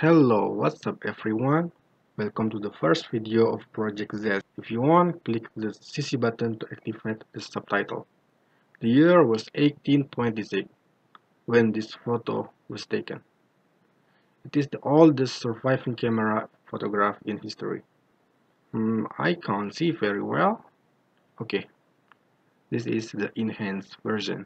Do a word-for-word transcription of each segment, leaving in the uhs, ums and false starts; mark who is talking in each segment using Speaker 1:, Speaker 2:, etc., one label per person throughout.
Speaker 1: Hello, what's up everyone? Welcome to the first video of Project Z. If you want, click the C C button to activate the subtitle. The year was eighteen twenty-six when this photo was taken. It is the oldest surviving camera photograph in history. Hmm, I can't see very well. Okay, this is the enhanced version.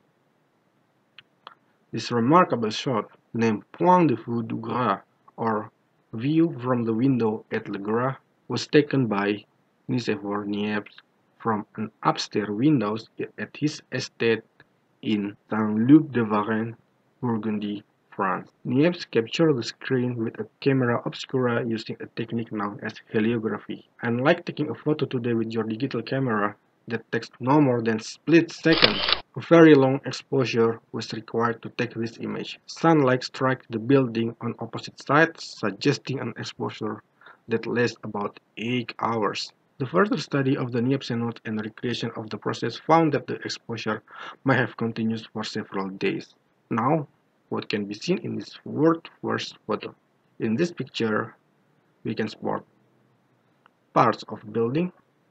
Speaker 1: This remarkable shot, named Point de vue du Gras, or View from the Window at Le Gras, was taken by Nicéphore Niepce from an upstairs window at his estate in Saint-Luc-de-Varennes, Burgundy, France. Niepce captured the screen with a camera obscura using a technique known as heliography. Unlike taking a photo today with your digital camera that takes no more than split second, a very long exposure was required to take this image. Sunlight struck the building on opposite sides, suggesting an exposure that lasts about eight hours. The further study of the Niepce notes and recreation of the process found that the exposure might have continued for several days. Now, what can be seen in this world first photo? In this picture, we can spot parts of building,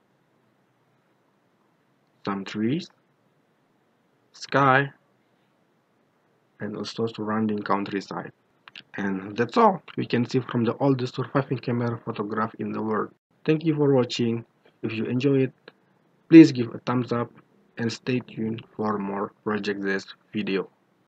Speaker 1: some trees, sky, and also surrounding countryside. And that's all we can see from the oldest surviving camera photograph in the world. Thank you for watching. If you enjoy it, please give a thumbs up and stay tuned for more Project Z video.